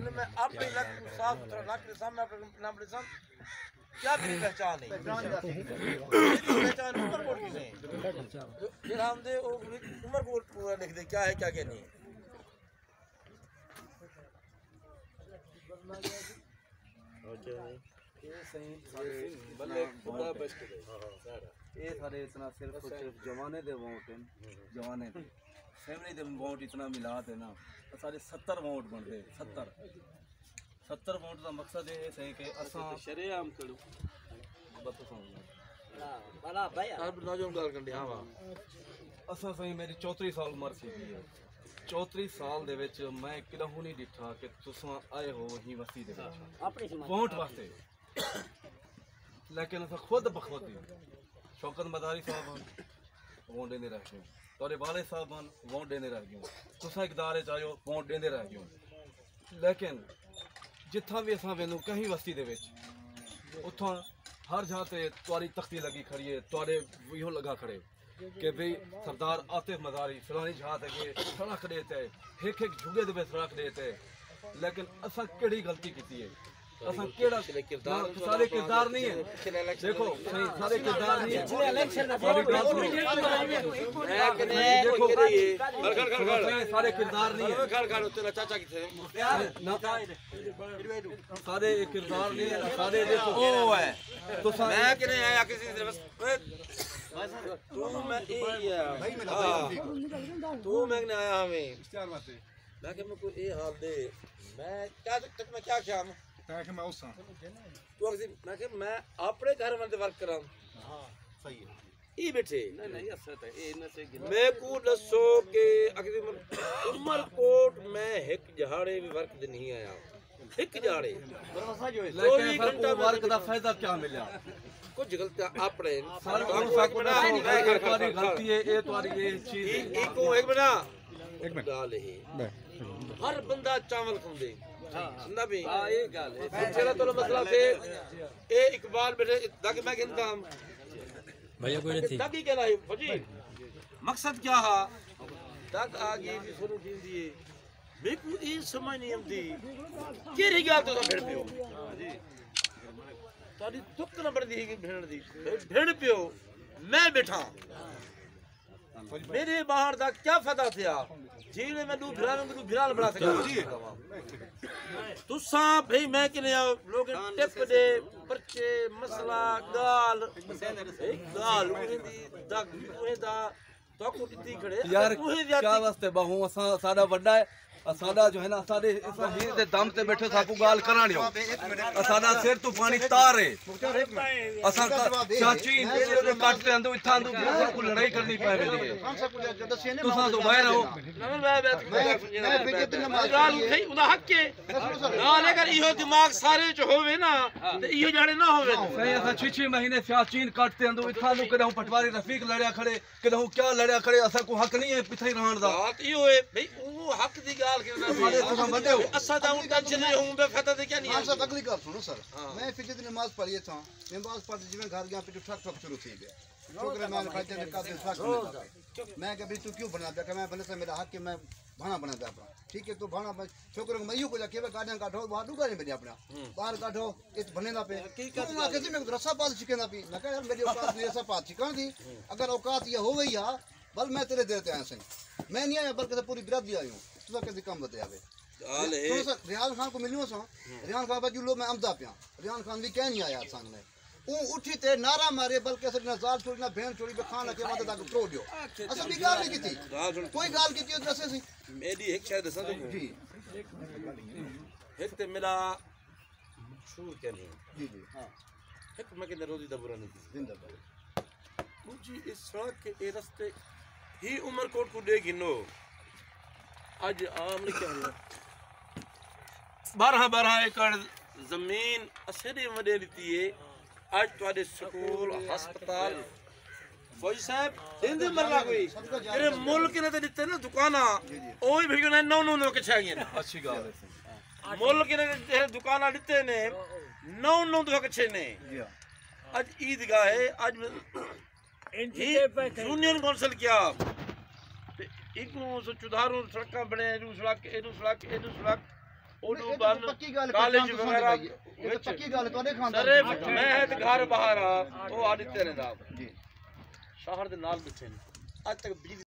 सामने मैं अपने लक साफ सुथरा लक के सामने अपने नाम लिखा क्या मेरी पहचान है पहचान उमरकोट की नहीं फिर हम दे उमरकोट पूरा लिख दे क्या है क्या नहीं ये सारे इतना सिर्फ जमाने दे वोट हैं जमाने दे फैमिली दे वोट इतना मिलात है ना सारे 70 वोट बनते 70 वोट का मकसद ये है कि असा शरेआम करो बतो बड़ा भाई आप नौजवान गाल करनी हां वाह असा सही मेरी 34 साल उम्र सी 34 साल दे विच मैं किदहू नहीं डिठा कि तुसां आए हो ही वसी दे विच अपनी वोट वास्ते लेकिन असा खुद बखवती शौकत मदारी साहब वोट देने रह गए तोरे वाले साहब वोट देने रह गए तुसा इकदार चाहो वोट देने रह गए लेकिन जिथा भी असा वेनू कहीं वस्ती दे विच उथा हर जहाँ ते तुआरी तख्ती लगी खड़ी है तुआरे इहो लगा खड़े कि भाई सरदार आतिफ मदारी फलानी जहाँ ते सड़क देते एक एक झुगे दे सड़क देते लेकिन असा केड़ी गलती की है असा केड़ा सारे किरदार नहीं है देखो सारे किरदार नहीं है सारे किरदार नहीं है चाचा की सारे किरदार नहीं है सारे देखो ओ है तो मैं कि नहीं आया किसी से बस तू मैं भाई मेरा तू मैं नहीं आया हमें मैं कि मैं कोई ये हाल दे मैं क्या तक मैं क्या क्या ताकि मैं उस तू मैं कि मैं अपने घर में वर्क करा हां सही है ई बैठे नहीं असत है ए न से मैं को दसो के अगली उमरकोट में एक जहाड़े भी वर्क दिन नहीं आया एक जहाड़े लेकिन वर्क दा फायदा क्या मिला कुछ गलतियां अपने गलती है ये तुम्हारी ये चीज एक मिनट गाल है हर बंदा चावल खांदे सुनना भी हां ये गाल है चला तो मसला थे ए इकबाल बेटे ताकि मैं कहता भैया कोई नहीं ताकि कहना है फजी मकसद क्या है तक आगे भी शुरू की दिए बिल्कुल ये समझ नहीं आती केरी गाल तो भेड़ पियो तारी दुख न बड़ी है भेड़ दी भेड़ पियो मैं बैठा मेरे बाहर दा क्या फायदा थिया जीने में दू भिराल बना सका तुसा भाई मैं कि नहीं लोग टिप दे पर्चे मसला गाल तो को दी खड़े यार क्या वास्ते बाहू असा साडा बड़ा है साडा जो है ना साडे इस हीर दे दम ते बैठे साकू गाल कराणियो साडा सिर तू पानी तार है असा चाची काटते अंदो इथा अंदो को लड़ाई करनी पै वेंदी है तुसा तो बाहर हो गाल उठई उदा हक है गाल अगर इहो दिमाग सारे च होवे ना ते इहो जाने ना होवे सही असा 6 महीने सियाचीन काटते अंदो इथा अंदो कदहू पटवारी रफीक लड़या खड़े कदहू क्या लड़या खड़े असा को हक नहीं है पिथे रहन दा बात इहो है भाई वो हक दी गाल असा दाउन टेंशन नहीं हूं बेफायदा दे क्या नहीं हम सब अगली बात सुनो सर मैं फिजर की नमाज पढ़ी था नमाज पढ़ जिਵੇਂ घर गया पे ठक ठक शुरू थी गया छोकरे मैं खाते ने का दिन ठक मैं कभी तू क्यों बना दे मैं बने से मेरा हक है मैं भाना बना दे अपना ठीक है तो भाना छोकरे को मैं यूं को जाके गार्डन काटो बाहर दुगा नहीं मेरे अपना बाहर काटो इस बने ना पे मैं कैसे मैं रसा पास चिकन पी मैं कह यार मेरी औकात नहीं रसा पास चिकन दी अगर औकात ये हो गई है बल मैं तेरे देते आया सही मैं नहीं आया बल्कि पूरी बिरादरी आई हूं तुसा कैसे काम बताया बे तो सर रियान खान को मिलियो सो रियान खान बाजू लो मैं अमदा पिया रियान खान भी कह नहीं आया संग में ऊ उठी ते नारा मारे बल्कि सर ना जाल छोड़ी ना भेड़ छोड़ी पे खाना के माते तक तोड़ दियो असल भी गाल नहीं की कोई गाल की थी दसे सी मेरी एक शायद दसा तो जी एक ते मेरा शूर क्या नहीं जी जी हां एक मैं के रोजी दा बुरा नहीं जिंदाबाद मुझे इस सड़क के ए रास्ते ही उमरकोट को दे गिनो आज आम लिखा है 12 एकड़ जमीन असरे वडे दी है आज तुआडे स्कूल अस्पताल फौजी साहब हिंद मरला कोई तेरे मुल्क ने ते दिते ना दुकाना ओही भिड़ो ने 9 के छागियां अच्छी गाल है मुल्क ने दुकाना दिते ने 9 के छे ने आज ईदगाह है आज यूनियन काउंसिल क्या इको सो चुधारू सड़क बने एनु सड़क ਉਹਨੂੰ ਬੰਨ ਪੱਕੀ ਗੱਲ ਕਾਲਜ ਵਗੈਰਾ ਇਹ ਤਾਂ ਪੱਕੀ ਗੱਲ ਤੁਹਾਡੇ ਖਾਨਦਾਨ ਸਰੇ ਮੈਂ ਤੇ ਘਰ ਬਾਹਰ ਆ ਉਹ ਆਦਿੱਤੇ ਨੇ ਦਾ ਜੀ ਸ਼ਹਿਰ ਦੇ ਨਾਲ ਬਿਠੇ ਨੇ ਅੱਜ ਤੱਕ ਬਿਜਲੀ